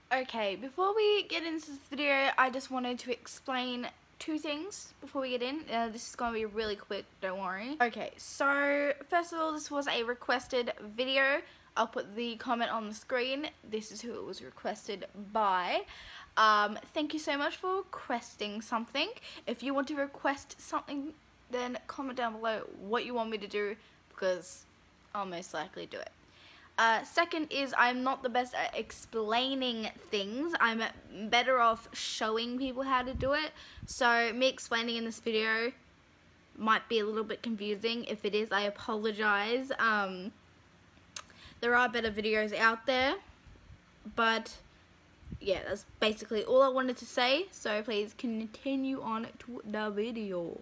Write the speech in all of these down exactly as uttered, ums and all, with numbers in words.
Okay, before we get into this video, I just wanted to explain two things before we get in. Uh, this is going to be really quick, don't worry. Okay, so first of all, this was a requested video. I'll put the comment on the screen. This is who it was requested by. Um, thank you so much for requesting something. If you want to request something, then comment down below what you want me to do, because I'll most likely do it. Uh, second is I'm not the best at explaining things. I'm better off showing people how to do it. So me explaining in this video might be a little bit confusing. If it is, I apologize. Um, there are better videos out there. But yeah, that's basically all I wanted to say. So please continue on to the video.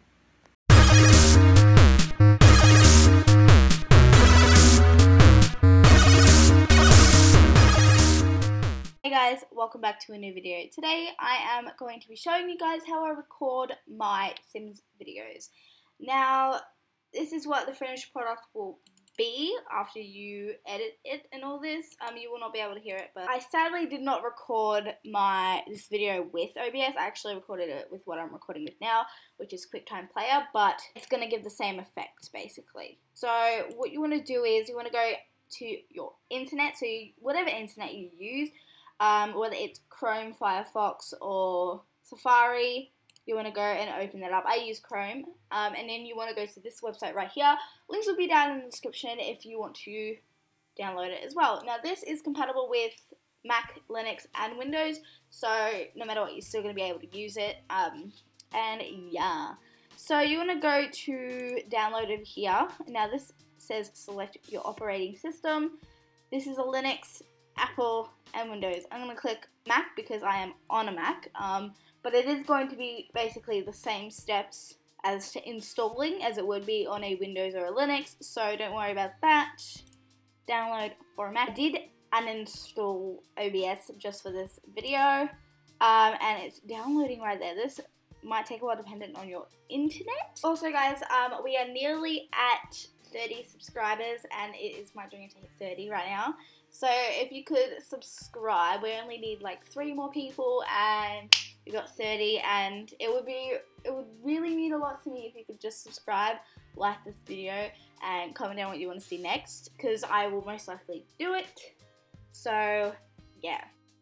Hey guys, welcome back to a new video. Today I am going to be showing you guys how I record my Sims videos. Now, this is what the finished product will be after you edit it and all this. Um, you will not be able to hear it, but I sadly did not record my this video with O B S. I actually recorded it with what I'm recording with now, which is QuickTime Player, but it's going to give the same effect basically. So what you want to do is you want to go to your internet, so you, whatever internet you use, Um, whether it's Chrome, Firefox, or Safari, you want to go and open that up. I use Chrome, um, and then you want to go to this website right here. Links will be down in the description if you want to download it as well. Now, this is compatible with Mac, Linux, and Windows, so no matter what, you're still going to be able to use it. Um, and yeah, so you want to go to download it here. Now, this says select your operating system. This is a Linux, Apple, and Windows. I'm going to click Mac because I am on a Mac, um, but it is going to be basically the same steps as to installing as it would be on a Windows or a Linux, so don't worry about that. Download for a Mac. I did uninstall O B S just for this video, um, and it's downloading right there. This might take a while dependent on your internet. Also guys, um, we are nearly at thirty subscribers, and it is my dream to hit thirty right now. So if you could subscribe, we only need like three more people and we got thirty, and it would be, it would really mean a lot to me if you could just subscribe, like this video, and comment down what you want to see next, because I will most likely do it. So yeah.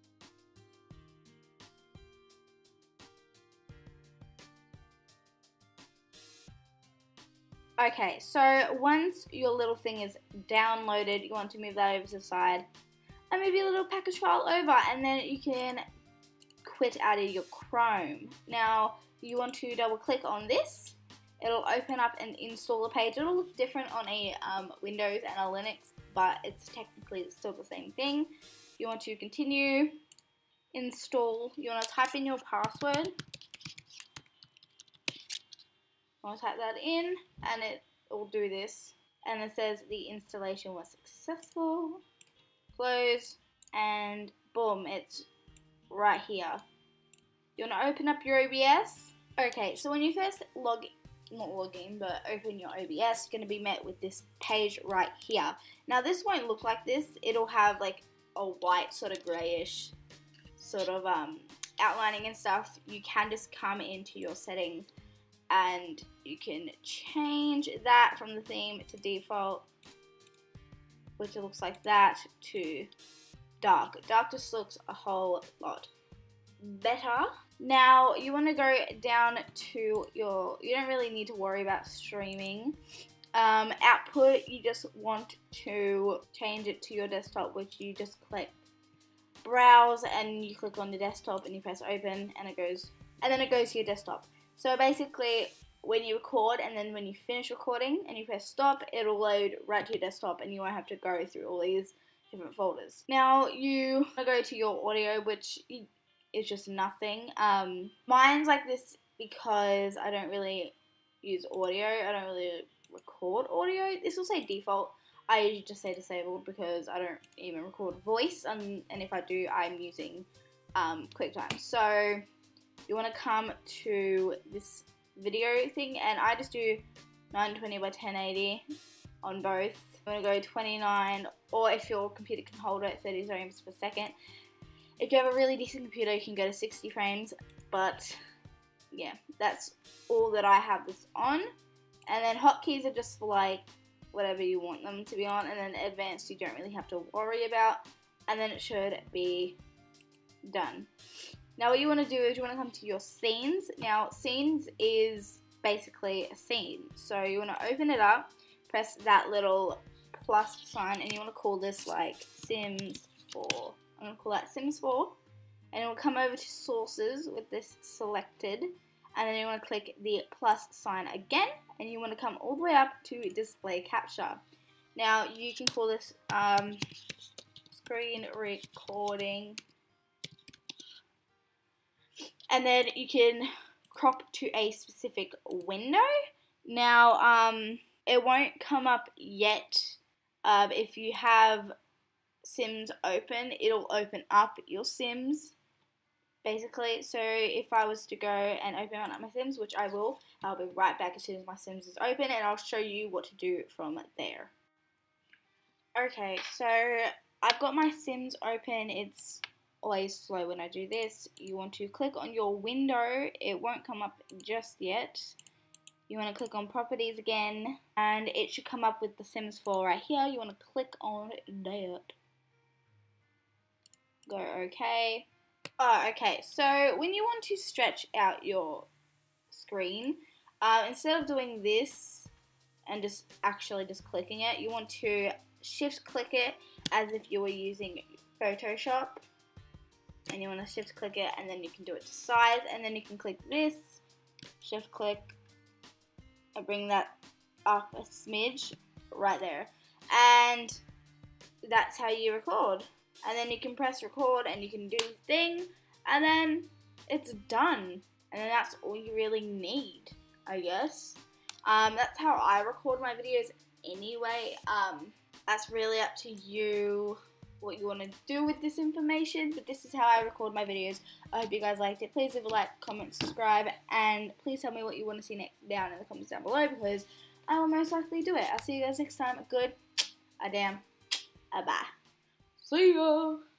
Okay, so once your little thing is downloaded, you want to move that over to the side and move your little package file over, and then you can quit out of your Chrome. Now, you want to double click on this. It'll open up an installer page. It'll look different on a um, Windows and a Linux, but it's technically still the same thing. You want to continue, install. You want to type in your password. I'll type that in, and it will do this, and it says the installation was successful. Close, and boom, it's right here. You want to open up your O B S. Okay, so when you first log, not log in, but open your O B S, you're going to be met with this page right here. Now, this won't look like this. It'll have like a white sort of grayish sort of um, outlining and stuff. You can just come into your settings and you can change that from the theme to default, which looks like that, to dark. Dark just looks a whole lot better. Now you want to go down to your, you don't really need to worry about streaming. Um, output, you just want to change it to your desktop, which you just click browse and you click on the desktop and you press open, and it goes, and then it goes to your desktop. So basically, when you record and then when you finish recording and you press stop, it'll load right to your desktop and you won't have to go through all these different folders. Now you want to go to your audio, which is just nothing. Um, mine's like this because I don't really use audio. I don't really record audio. This will say default. I usually just say disabled because I don't even record voice, and, and if I do, I'm using um, QuickTime. So you want to come to this video thing, and I just do nine twenty by ten eighty on both. You want to go twenty-nine, or if your computer can hold it, thirty frames per second. If you have a really decent computer, you can go to sixty frames, but yeah, that's all that I have this on. And then hotkeys are just for like whatever you want them to be on, and then advanced you don't really have to worry about, and then it should be done. Now what you want to do is you want to come to your scenes. Now scenes is basically a scene, so you want to open it up, press that little plus sign, and you want to call this like Sims four. I'm going to call that Sims four, and it will come over to sources with this selected, and then you want to click the plus sign again, and you want to come all the way up to display capture. Now you can call this um, screen recording, and then you can crop to a specific window. Now um, it won't come up yet. Um, if you have Sims open, it'll open up your Sims basically. So if I was to go and open up my Sims, which I will, I'll be right back as soon as my Sims is open, and I'll show you what to do from there. Okay, so I've got my Sims open. It's always slow when I do this. You want to click on your window. It won't come up just yet. You want to click on properties again, and it should come up with the Sims four right here. You want to click on that. Go OK. Oh, okay, so when you want to stretch out your screen, uh, instead of doing this and just actually just clicking it, you want to shift click it as if you were using Photoshop, and you want to shift click it, and then you can do it to size, and then you can click this, shift click, and bring that up a smidge right there, and that's how you record. And then you can press record and you can do the thing, and then it's done. And then that's all you really need, I guess. Um, that's how I record my videos anyway. Um, that's really up to you what you want to do with this information, but this is how I record my videos. I hope you guys liked it. Please leave a like, comment, subscribe, and please tell me what you want to see next down in the comments down below, because I will most likely do it. I'll see you guys next time. Good. A damn. A bye. See ya!